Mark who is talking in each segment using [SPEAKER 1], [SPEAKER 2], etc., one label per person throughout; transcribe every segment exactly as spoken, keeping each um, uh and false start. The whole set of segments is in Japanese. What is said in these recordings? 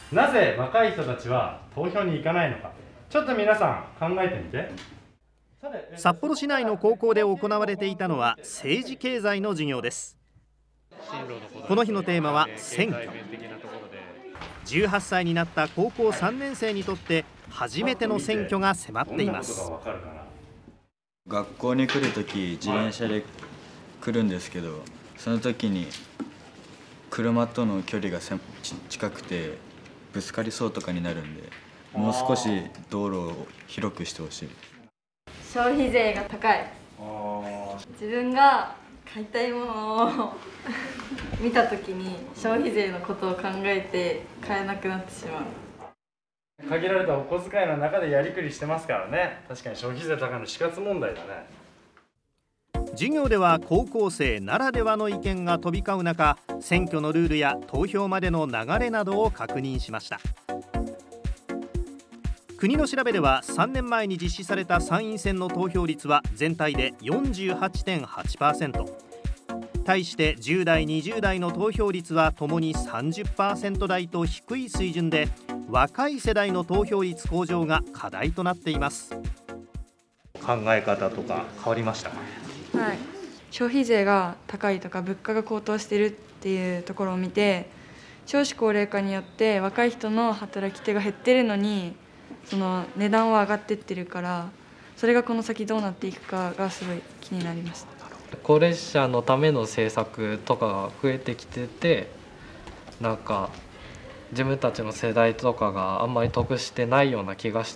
[SPEAKER 1] なぜ若い人たちは投票に行かないのか、ちょっと皆さん考えてみて。
[SPEAKER 2] 札幌市内の高校で行われていたのは政治経済の授業です。この日のテーマは選挙。じゅうはっさいになった高校さんねん生にとって初めての選挙が迫っています。
[SPEAKER 3] 学校に来るとき自転車で来るんですけど、その時に車との距離が近くてぶつかりそうとかになるんで、もう少し道路を広くしてほしい。
[SPEAKER 4] 消費税が高い。自分が買いたいものを見た時に消費税のことを考えて買えなくなってしまう。
[SPEAKER 1] 限られたお小遣いの中でやりくりしてますからね。確かに消費税高いの死活問題だね。
[SPEAKER 2] 授業では高校生ならではの意見が飛び交う中、選挙のルールや投票までの流れなどを確認しました。国の調べではさんねんまえに実施された参院選の投票率は全体で よんじゅうはちてんはちパーセント、 対してじゅう代にじゅう代の投票率はともに さんじゅっパーセント 台と低い水準で、若い世代の投票率向上が課題となっています。
[SPEAKER 5] 考え方とか変わりましたか？
[SPEAKER 4] はい、消費税が高いとか物価が高騰しているっていうところを見て、少子高齢化によって若い人の働き手が減ってるのに、その値段は上がってってるから、それがこの先どうなっていくかがすごい気になりました。
[SPEAKER 6] 高齢者のための政策とかが増えてきてて、なんか自分たちの世代とかがあんまり得してないような気がして。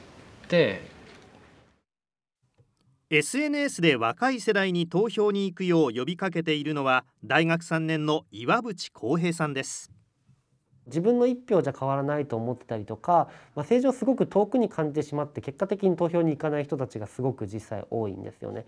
[SPEAKER 2] エスエヌエス で若い世代に投票に行くよう呼びかけているのは大学さんねんの岩渕康平さんです。
[SPEAKER 7] 自分の一票じゃ変わらないと思ってたりとか、まあ、政治をすごく遠くに感じてしまって結果的に投票に行かない人たちがすごく実際多いんですよね。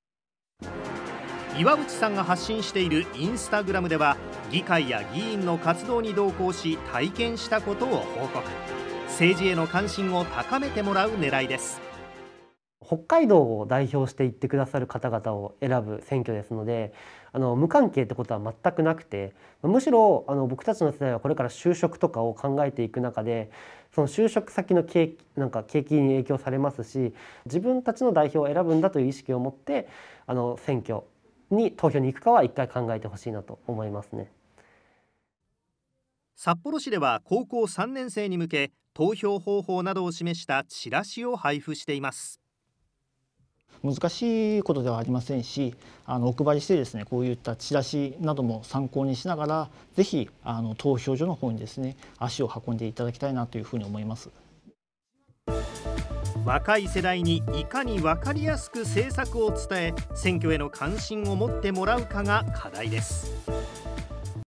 [SPEAKER 2] 岩渕さんが発信しているインスタグラムでは、議会や議員の活動に同行し体験したことを報告。政治への関心を高めてもらう狙いです。
[SPEAKER 7] 北海道を代表して言ってくださる方々を選ぶ選挙ですので、あの無関係ってことは全くなくて、むしろあの僕たちの世代はこれから就職とかを考えていく中で、その就職先の景気、なんか景気に影響されますし、自分たちの代表を選ぶんだという意識を持ってあの選挙に投票に行くかは一回考えてほしいなと思いますね。
[SPEAKER 2] 札幌市では高校さんねん生に向け投票方法などを示したチラシを配布しています。
[SPEAKER 8] 難しいことではありませんし、あのお配りしてですね、こういったチラシなども参考にしながら、ぜひあの投票所の方にですね足を運んでいただきたいなというふうに思います。
[SPEAKER 2] 若い世代にいかに分かりやすく政策を伝え、選挙への関心を持ってもらうかが課題です。